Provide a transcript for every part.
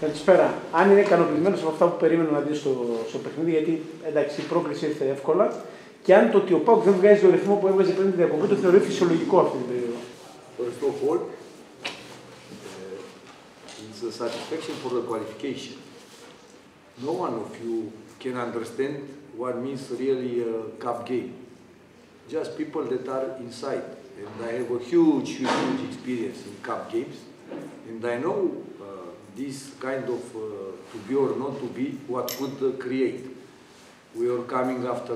Καλησπέρα. Αν είναι ικανοποιημένος από αυτά που περίμενε να δει στο παιχνίδι, γιατί εντάξει, η πρόκληση ήρθε εύκολα, και αν το ότι ο ΠΑΟΚ δεν βγάζει το ρυθμό που έβγαζε πριν τη διακοπή, το θεωρεί φυσιολογικό αυτή την περίοδο. First of all, it's a satisfaction for the qualification. No one of you can understand what means really a cup game. Just people that are inside. And I have a huge experience in cup games. And I know this kind of to be or not to be, what could create. We are coming after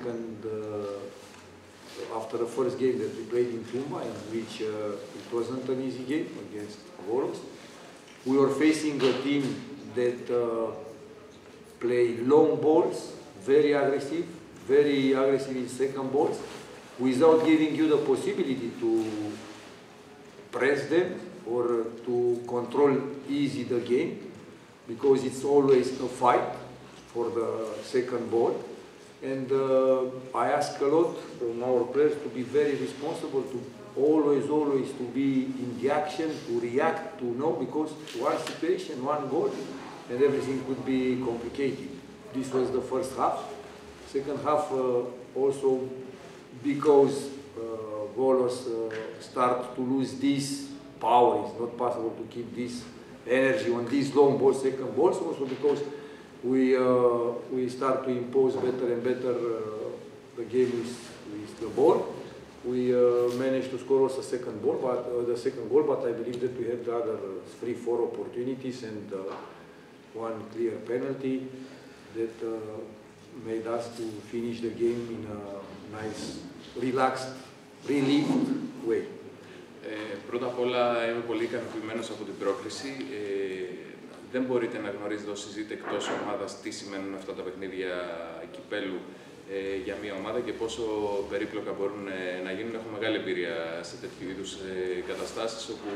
after the first game that we played in Tumba, in which it wasn't an easy game against Volos. We were facing a team that play long balls, very aggressive in second balls, without giving you the possibility to press them or to control easy the game, because it's always a fight for the second ball. And I ask a lot from our players to be very responsible, to always to be in the action, to react, to know, because one situation, one goal, and everything could be complicated. This was the first half. Second half also because Volos start to lose this power. It's not possible to keep this energy on these long balls, second balls, also because we start to impose better and better the game with the ball. We managed to score also second goal, but I believe that we had the other 3-4 opportunities and one clear penalty that made us to finish the game in a nice, relaxed, relieved way. Πρώτα απ' όλα είμαι πολύ ικανοποιημένος από την πρόκληση. Δεν μπορείτε να γνωρίζετε όσοι ζείτε εκτός ομάδας τι σημαίνουν αυτά τα παιχνίδια κυπέλου για μια ομάδα και πόσο περίπλοκα μπορούν να γίνουν. Έχω μεγάλη εμπειρία σε τέτοιου είδους καταστάσεις όπου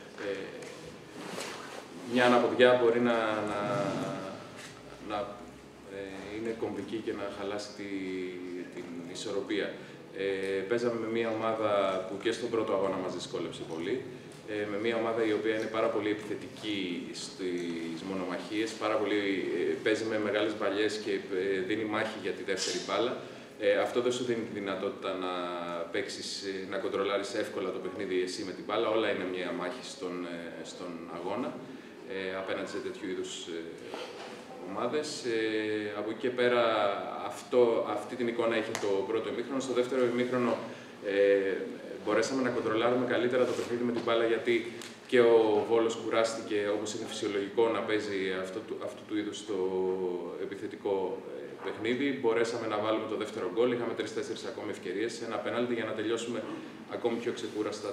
μια αναποδιά μπορεί να είναι κομβική και να χαλάσει την ισορροπία. Παίζαμε με μια ομάδα που και στον πρώτο αγώνα μας δυσκόλεψε πολύ. Με μια ομάδα η οποία είναι πάρα πολύ επιθετική στις μονομαχίες, παίζει με μεγάλες μπαλιές και δίνει μάχη για τη δεύτερη μπάλα. Αυτό δεν σου δίνει τη δυνατότητα να παίξεις, να κοντρολάρεις εύκολα το παιχνίδι εσύ με την μπάλα. Όλα είναι μια μάχη στον αγώνα απέναντι σε τέτοιου είδους ομάδες. Από εκεί και πέρα αυτή την εικόνα είχε το πρώτο ημίχρονο. Στο δεύτερο ημίχρονο μπορέσαμε να κοντρολάρουμε καλύτερα το παιχνίδι με την μπάλα, γιατί και ο Βόλος κουράστηκε, όπως είναι φυσιολογικό, να παίζει αυτού του είδους το επιθετικό παιχνίδι. Μπορέσαμε να βάλουμε το δεύτερο γκολ, είχαμε 3-4 ακόμη ευκαιρίες, ένα πέναλτι για να τελειώσουμε ακόμη πιο ξεκούραστα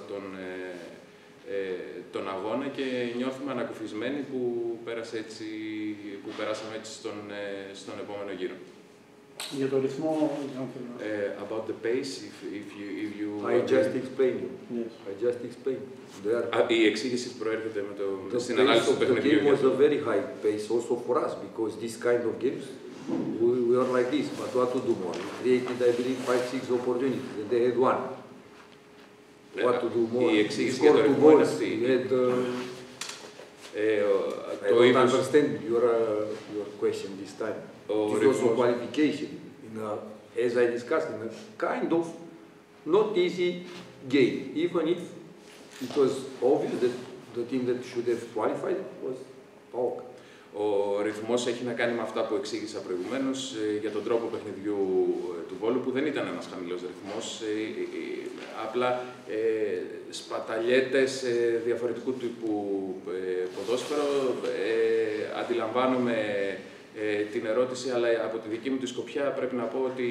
τον αγώνα και νιώθουμε ανακουφισμένοι που περάσαμε έτσι στον επόμενο γύρο. Για το ρυθμό, about the pace, if you I just explained. Yes. I just explained. Η εξήγηση προέρχεται στην ανάλυση του παιχνιδιού. The game was a very high pace also for us, because this kind of games we are like this. But what to do more? We created, I believe, 5-6 opportunities, and they had one. What to do more? Η We εξήγηση για το scored 2 ρυθμό είναι goals. αυτή. I don't understand your question this time. It was a qualification, as I discussed, in a kind of not easy game, even if it was obvious that the team that should have qualified was PAOK. Ο ρυθμός έχει να κάνει με αυτά που εξήγησα προηγουμένως για τον τρόπο παιχνιδιού του Βόλου, που δεν ήταν ένας χαμηλός ρυθμός. Απλά σπαταλιέται σε διαφορετικού τύπου ποδόσφαιρο. Αντιλαμβάνομαι την ερώτηση, αλλά από τη δική μου τη σκοπιά πρέπει να πω ότι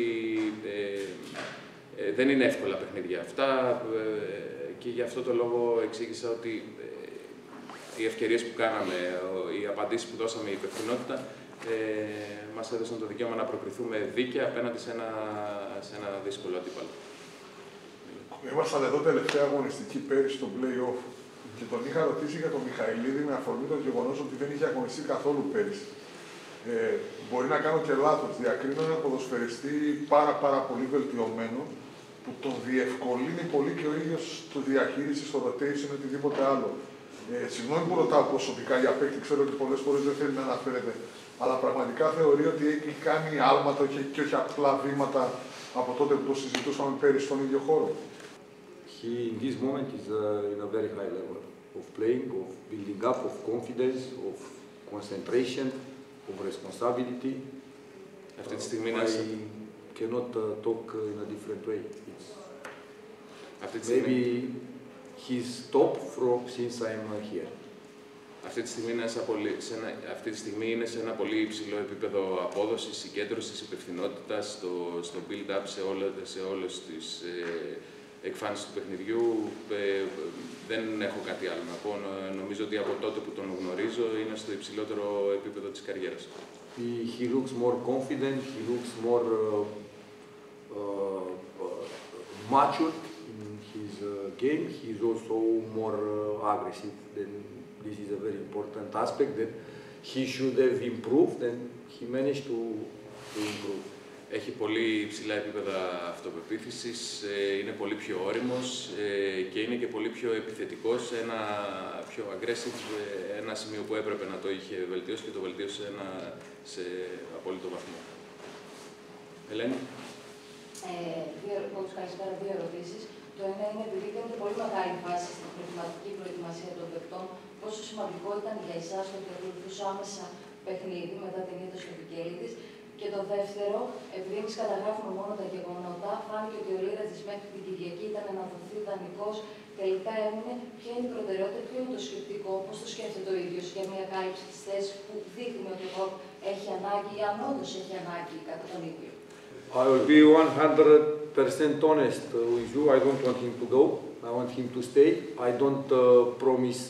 δεν είναι εύκολα παιχνίδια αυτά και γι' αυτό το λόγο εξήγησα ότι οι ευκαιρίες που κάναμε, οι απαντήσεις που δώσαμε, η υπευθυνότητα μας έδωσαν το δικαίωμα να προκριθούμε δίκαια απέναντι σε ένα δύσκολο αντίπαλο. Ήμασταν εδώ τελευταία αγωνιστική πέρυσι στο play-off και τον είχα ρωτήσει για τον Μιχαηλίδη με αφορμή το γεγονός ότι δεν είχε αγωνιστεί καθόλου πέρυσι. Μπορεί να κάνω και λάθος. Διακρίνω ένα ποδοσφαιριστή πάρα πολύ βελτιωμένο που τον διευκολύνει πολύ και ο ίδιος στο διαχείριση, στο rotation ή οτιδήποτε άλλο. Συγγνώμη που ρωτάω προσωπικά για παίκτη, ξέρω ότι πολλές φορές δεν θέλει να αναφέρεται, αλλά πραγματικά θεωρεί ότι έχει κάνει άλματα και όχι απλά βήματα από τότε που το συζητούσαμε πέρυσι στον ίδιο χώρο. He, in this moment, is in a very high level of playing, of building up, of confidence, of concentration, of responsibility. Αυτή τη στιγμή I cannot talk in a different way. It's maybe he's top from since I'm here. Αυτή τη στιγμή είναι σε ένα πολύ υψηλό επίπεδο απόδοσης, συγκέντρωσης, υπευθυνότητας, στο build-up σε όλες τις εκφάνσεις του παιχνιδιού. Δεν έχω κάτι άλλο να πω. Νομίζω ότι από τότε που τον γνωρίζω είναι στο υψηλότερο επίπεδο της καριέρας. He looks more confident, he looks more mature in his game. He's also more aggressive. This is a very important aspect that he should have improved, and he managed to improve. Έχει πολύ υψηλά επίπεδα αυτοπεποίθησης, είναι πολύ πιο όριμος και είναι και πολύ πιο επιθετικός, ένα πιο aggressive, ένα σημείο που έπρεπε να το είχε βελτιώσει και το βελτίωσε σε απόλυτο βαθμό. Ελένη. Καλησπέρα, δύο ερωτήσεις. Το ένα είναι, επειδή κάνετε πολύ μεγάλη φάση στην προετοιμαστική προετοιμασία των παικτών, πόσο σημαντικό ήταν για εσάς το ότι ακολουθούσε άμεσα παιχνίδι μετά την ήττα στο Βικέλιδης. Και το δεύτερο, επειδή εμείς καταγράφουμε μόνο τα γεγονότα, φάνηκε ότι ο Λίρατζης μέχρι την Κυριακή ήταν να δοθεί δανεικός. Τελικά έμεινε. Ποια είναι η προτεραιότητα, ποιο είναι το σκεπτικό, πώς το σκέφτεται ο ίδιος για μια κάλυψη της θέσης που δείχνει ότι ο ΠΑΟΚ έχει ανάγκη, ή αν όντως έχει ανάγκη κατά τον ίδιο. I will be 100% honest with you. I don't want him to go. I want him to stay. I don't promise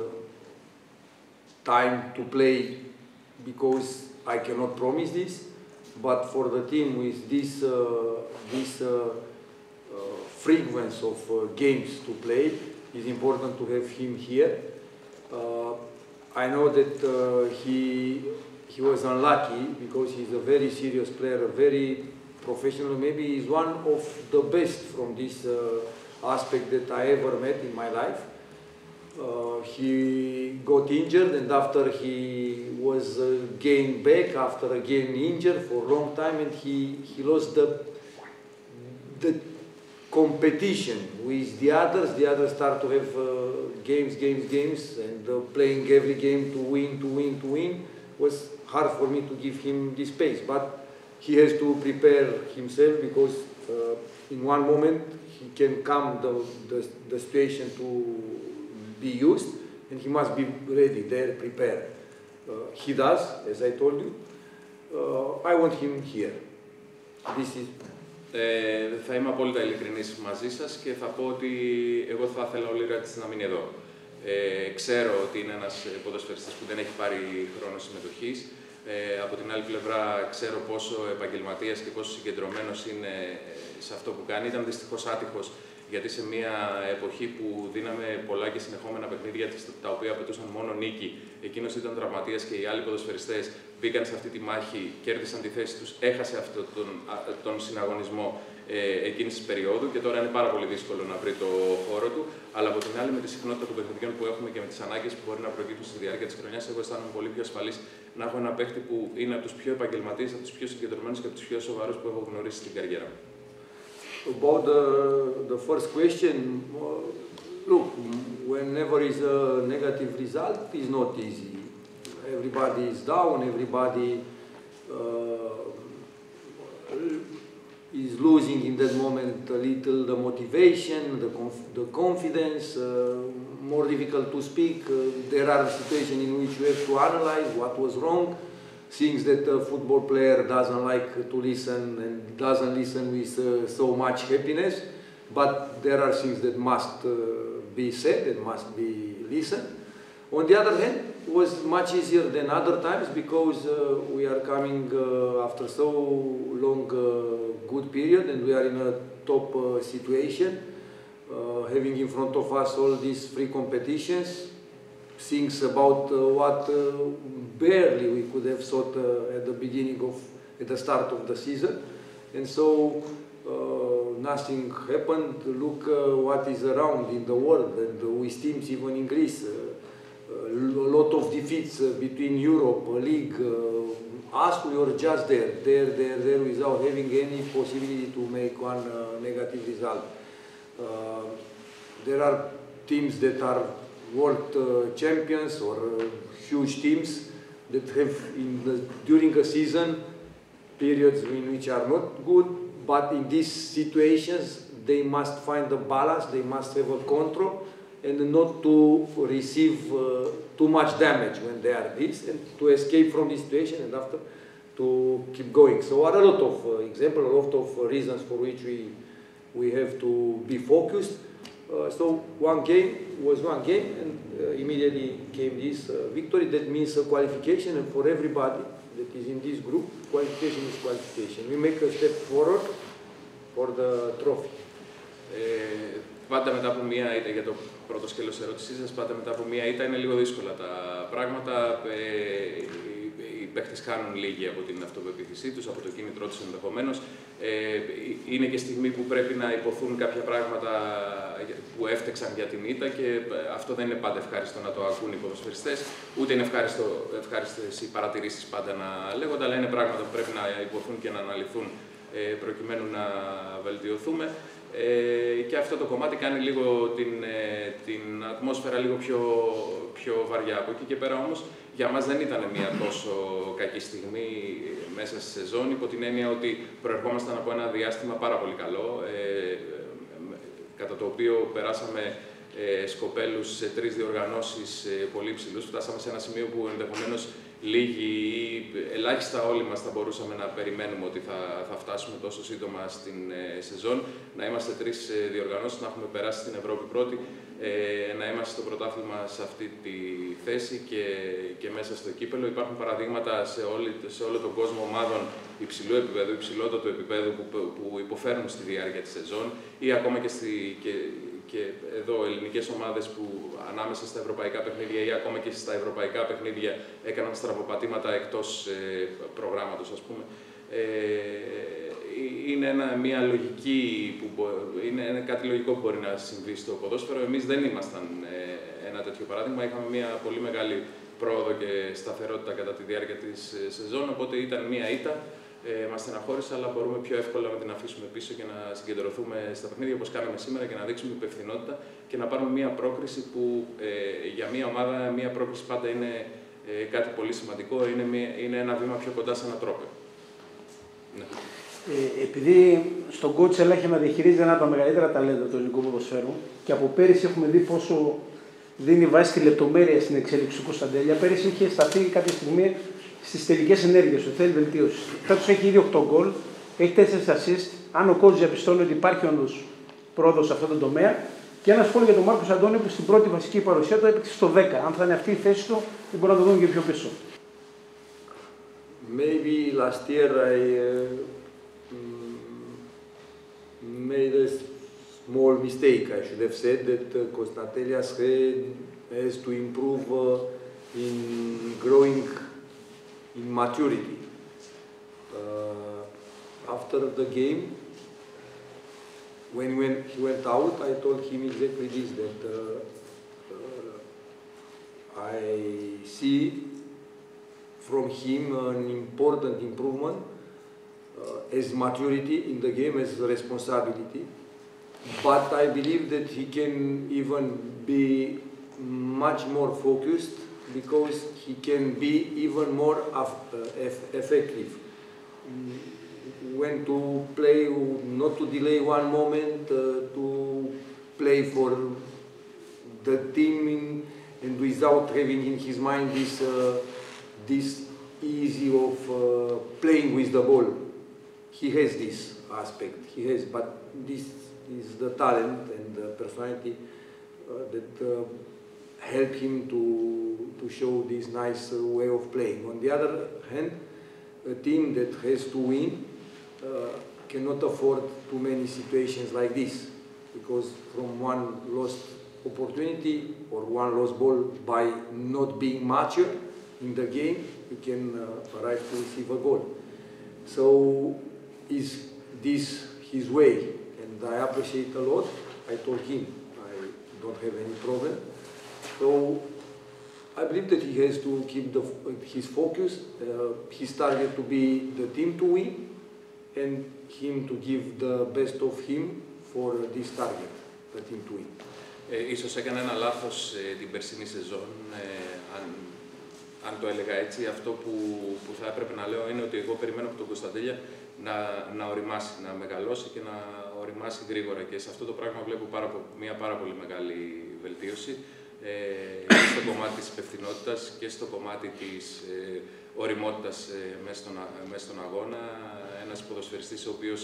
time to play because I cannot promise this. But for the team with this frequency of games to play, it's important to have him here. I know that he was unlucky because he's a very serious player, a very professional. Maybe he's one of the best from this aspect that I ever met in my life. He got injured, and after he was gained back after again injured for a long time, and he lost the competition with the others. The others start to have games, and playing every game to win. Was hard for me to give him this space, but he has to prepare himself because in one moment he can come the situation to be used, and he must be ready there, prepared. He does, as I told you. I want him here. This is. Θα είμαι απόλυτα ειλικρινής μαζί σας και θα πω ότι εγώ θα ήθελα ο Λίρατζης να μείνει εδώ. Ξέρω ότι είναι ένας ποδοσφαιριστής που δεν έχει πάρει χρόνο συμμετοχής. Από την άλλη πλευρά ξέρω πόσο επαγγελματίας και πόσο συγκεντρωμένος είναι σε αυτό που κάνει. Ήταν δυστυχώς άτυχος, γιατί σε μια εποχή που δίναμε πολλά και συνεχόμενα παιχνίδια τα οποία απαιτούσαν μόνο νίκη, εκείνος ήταν τραυματίας και οι άλλοι ποδοσφαιριστές μπήκαν σε αυτή τη μάχη, κέρδισαν τη θέση τους, έχασε αυτόν τον συναγωνισμό εκείνης της περίοδου και τώρα είναι πάρα πολύ δύσκολο να βρει το χώρο του. Αλλά από την άλλη, με τη συχνότητα των παιχνιδιών που έχουμε και με τις ανάγκες που μπορεί να προκύπτουν στη διάρκεια της χρονιάς, εγώ αισθάνομαι πολύ πιο ασφαλής να έχω ένα παίχτη που είναι από τους πιο επαγγελματίες, από τους πιο συγκεντρωμένους και από τους πιο σοβαρούς που έχω γνωρίσει στην καριέρα μου. About the first question, look, whenever is a negative result, it's not easy. Everybody is down, everybody is losing in that moment a little the motivation, the confidence, more difficult to speak. There are situations in which you have to analyze what was wrong, things that a football player doesn't like to listen and doesn't listen with so much happiness, but there are things that must be said and must be listened. On the other hand, it was much easier than other times because we are coming after so long good period and we are in a top situation, having in front of us all these free competitions, things about what barely we could have thought at the start of the season, and so nothing happened. Look what is around in the world and with teams even in Greece. lot of defeats between Europe, League. Us, we were just there without having any possibility to make one negative result. There are teams that are world champions or huge teams that have during a season periods in which are not good, but in these situations they must find the balance, they must have a control and not to receive too much damage when they are this, and to escape from this situation and after to keep going. So there are a lot of examples, a lot of reasons for which we have to be focused. So one game was one game, and immediately came this victory. That means a qualification, and for everybody that is in this group, qualification is qualification. We make a step forward for the trophy. Πάντα μετά από μία ήττα, για το πρώτο σκέλος της ερώτησής σας, πάντα μετά από μία ήττα είναι λίγο δύσκολα τα πράγματα. Οι παίκτες χάνουν λίγοι από την αυτοπεποίθησή τους, από το κίνητρό τους ενδεχομένως. Είναι και στιγμή που πρέπει να υποθούν κάποια πράγματα που έφτεξαν για την ήττα και αυτό δεν είναι πάντα ευχάριστο να το ακούν οι ποδοσφαιριστές. Ούτε είναι ευχάριστες οι παρατηρήσεις πάντα να λέγονται, αλλά είναι πράγματα που πρέπει να υποθούν και να αναλυθούν προκειμένου να βελτιωθούμε. Και αυτό το κομμάτι κάνει λίγο την ατμόσφαιρα λίγο πιο βαριά. Από εκεί και πέρα όμως, για μας δεν ήταν μια τόσο κακή στιγμή μέσα στη σεζόν, υπό την έννοια ότι προερχόμασταν από ένα διάστημα πάρα πολύ καλό, κατά το οποίο περάσαμε σκοπέλους σε 3 διοργανώσεις πολύ ψηλούς. Φτάσαμε σε ένα σημείο που ενδεχομένως λίγοι ή ελάχιστα όλοι μας θα μπορούσαμε να περιμένουμε ότι θα φτάσουμε τόσο σύντομα στην σεζόν. Να είμαστε 3 διοργανώσεις, να έχουμε περάσει στην Ευρώπη πρώτη, να είμαστε στο πρωτάθλημα σε αυτή τη θέση και μέσα στο κύπελλο. Υπάρχουν παραδείγματα σε όλο τον κόσμο ομάδων υψηλού επίπεδου, υψηλότατου επίπεδου που υποφέρουν στη διάρκεια της σεζόν ή ακόμα και εδώ ελληνικές ομάδες που ανάμεσα στα ευρωπαϊκά παιχνίδια ή ακόμα και στα ευρωπαϊκά παιχνίδια έκαναν στραβοπατήματα εκτός προγράμματος, ας πούμε. Είναι μια λογική είναι κάτι λογικό που μπορεί να συμβεί στο ποδόσφαιρο. Εμείς δεν ήμασταν ένα τέτοιο παράδειγμα. Είχαμε μια πολύ μεγάλη πρόοδο και σταθερότητα κατά τη διάρκεια της σεζόν, οπότε ήταν μια ήττα. Μας στεναχώρησε, αλλά μπορούμε πιο εύκολα να την αφήσουμε πίσω και να συγκεντρωθούμε στα παιχνίδια όπως κάναμε σήμερα και να δείξουμε υπευθυνότητα και να πάρουμε μια πρόκριση που για μια ομάδα μια πρόκριση πάντα είναι κάτι πολύ σημαντικό, είναι ένα βήμα πιο κοντά σε ένα τρόπαιο. Ναι. Επειδή στον coach Ελλά να διαχειρίζεται ένα από τα μεγαλύτερα ταλέντα του ελληνικού ποδοσφαίρου και από πέρυσι έχουμε δει πόσο δίνει βάση τη λεπτομέρεια στην εξέλιξη του Κωνσταντέλια, πέρυσι είχε σταθεί κάποια στιγμή στις τελικές ενέργειες του, θέλει βελτίωση. Φέτος έχει ήδη 8 γκολ, έχει 4 assist. Αν ο coach διαπιστώνει ότι υπάρχει όντως πρόοδος σε αυτό το τομέα. Και ένα σχόλιο για τον Μάρκος Αντώνιο που στην πρώτη βασική παρουσία του έπαιξε στο 10. Αν θα είναι αυτή η θέση του, δεν μπορούμε να το δούμε και πιο πίσω. Maybe last year I made a small mistake. I should have said that Constantelias has to improve in growing in maturity. After the game, when he went out, I told him exactly this, that I see from him an important improvement as maturity in the game, as responsibility. But I believe that he can even be much more focused because he can be even more effective. When to play, not to delay one moment, to play for the team and without having in his mind this easy of playing with the ball. He has this aspect, but this is the talent and the personality that help him to show this nice way of playing. On the other hand, a team that has to win cannot afford too many situations like this, because from one lost opportunity or one lost ball by not being mature in the game, you can arrive to receive a goal. So is this his way? And I appreciate a lot. I told him I don't have any problem. So I believe that he has to keep his focus, his target to be the team to win, and him to give the best of him for this target, the team to win. Ίσως έκανε ένα λάθος την περσινή σεζόν, αν το έλεγα έτσι. Αυτό που θα έπρεπε να λέω είναι ότι εγώ περιμένω από τον Κωνσταντέλια να οριμάσει, να μεγαλώσει και να οριμάσει γρήγορα. Και σε αυτό το πράγμα βλέπω μια πάρα πολύ μεγάλη βελτίωση και στο κομμάτι της υπευθυνότητας και στο κομμάτι της οριμότητας μέσα στον αγώνα. Ένας ποδοσφαιριστής ο οποίος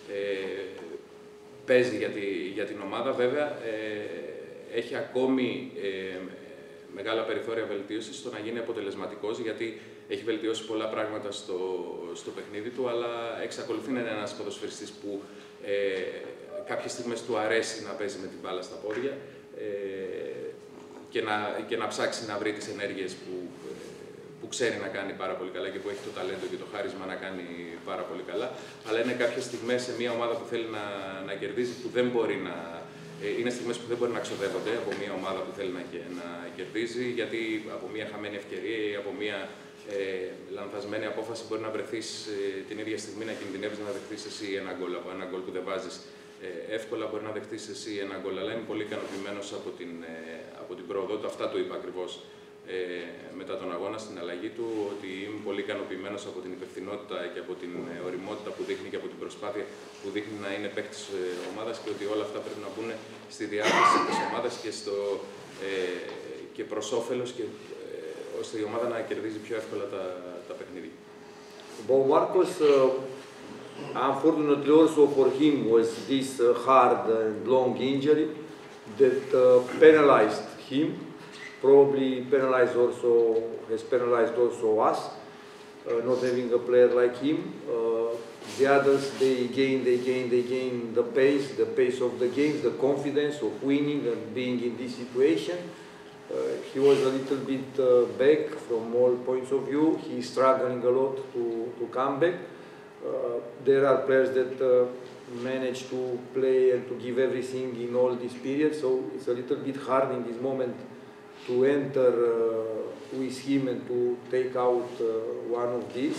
παίζει για την ομάδα, βέβαια, έχει ακόμη μεγάλα περιθώρια βελτίωσης στο να γίνει αποτελεσματικός, γιατί έχει βελτιώσει πολλά πράγματα στο παιχνίδι του, αλλά εξακολουθεί να είναι ένας ποδοσφαιριστής που κάποιες στιγμές του αρέσει να παίζει με την μπάλα στα πόδια και να ψάξει να βρει τις ενέργειες που ξέρει να κάνει πάρα πολύ καλά και που έχει το ταλέντο και το χάρισμα να κάνει πάρα πολύ καλά. Αλλά είναι κάποιες στιγμές σε μια ομάδα που θέλει να κερδίζει, που δεν μπορεί να... Είναι στιγμές που δεν μπορεί να ξοδεύονται από μια ομάδα που θέλει να κερδίζει, γιατί από μια χαμένη ευκαιρία ή από μια λανθασμένη απόφαση μπορεί να βρεθείς την ίδια στιγμή να κινδυνεύεις να δεχτείς εσύ ένα γκολ. Από ένα γκολ που δεν βάζεις εύκολα μπορεί να δεχτείς εσύ ένα γκολ. Αλλά είμαι πολύ ικανοποιημένος από την πρόοδο του. Αυτά του είπα ακριβώς μετά τον αγώνα στην αλλαγή του, ότι είμαι πολύ ικανοποιημένος από την υπευθυνότητα και από την οριμότητα που δείχνει και από την προσπάθεια που δείχνει να είναι παίκτης ομάδας και ότι όλα αυτά πρέπει να μπουν στη διάθεση της ομάδας και προς όφελος και ώστε η ομάδα να κερδίζει πιο εύκολα τα παιχνίδια. About Marcos, unfortunately also for him was this hard and long injury that penalized him. Probably has penalized also us, not having a player like him. The others, they gain the pace of the games, the confidence of winning and being in this situation. He was a little bit back from all points of view. He's struggling a lot to come back. There are players that manage to play and to give everything in all this period, so it's a little bit hard in this moment to enter with him and to take out one of these.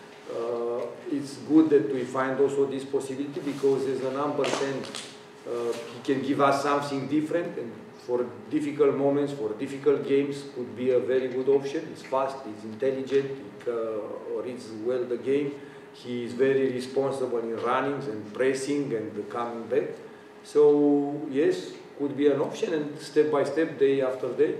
It's good that we find also this possibility because as a number 10, he can give us something different, and for difficult moments, for difficult games, could be a very good option. He's fast, he's intelligent, he reads well the game. He is very responsible in running and pressing and coming back. So yes, could be an option, and step by step, day after day,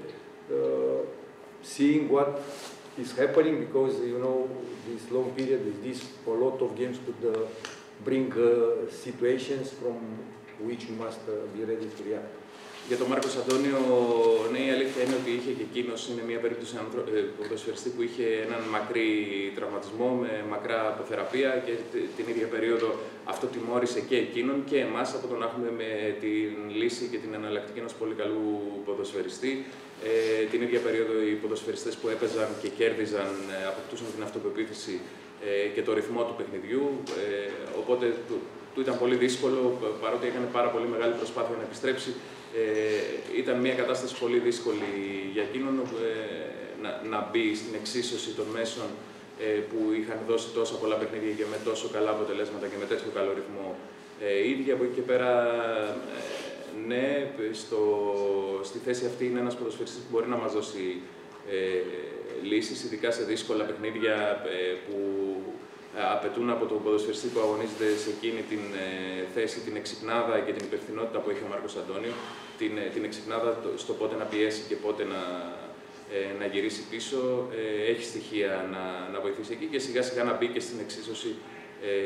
seeing what is happening, because you know this long period with this a lot of games could bring situations from which we must be ready to react. Για τον Μάρκος Αντώνιο, ναι, η αλήθεια είναι ότι είχε και εκείνος, είναι μια περίπτωση ποδοσφαιριστή που είχε έναν μακρύ τραυματισμό με μακρά αποθεραπεία και την ίδια περίοδο αυτό τιμώρησε και εκείνον και εμάς από το να έχουμε με την λύση και την εναλλακτική ενός πολύ καλού ποδοσφαιριστή. Την ίδια περίοδο οι ποδοσφαιριστές που έπαιζαν και κέρδιζαν αποκτούσαν την αυτοπεποίθηση και το ρυθμό του παιχνιδιού, οπότε του ήταν πολύ δύσκολο, παρότι έκανε πάρα πολύ μεγάλη προσπάθεια να επιστρέψει. Ήταν μια κατάσταση πολύ δύσκολη για εκείνον να μπει στην εξίσωση των μέσων που είχαν δώσει τόσα πολλά παιχνίδια και με τόσο καλά αποτελέσματα και με τέτοιο καλό ρυθμό ίδια. Από εκεί και πέρα, ναι, στη θέση αυτή είναι ένας ποδοσφαιριστής που μπορεί να μας δώσει λύσεις, ειδικά σε δύσκολα παιχνίδια που απαιτούν από τον ποδοσφαιριστή που αγωνίζεται σε εκείνη την θέση την εξυπνάδα και την υπευθυνότητα που έχει ο Μάρκος Αντώνιο, την εξυπνάδα στο πότε να πιέσει και πότε να γυρίσει πίσω, έχει στοιχεία να βοηθήσει εκεί και σιγά σιγά να μπει και στην εξίσωση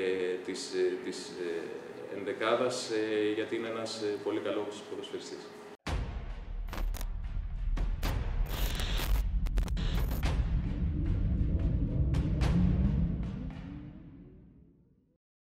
της ενδεκάδας, γιατί είναι ένας πολύ καλός ποδοσφαιριστής.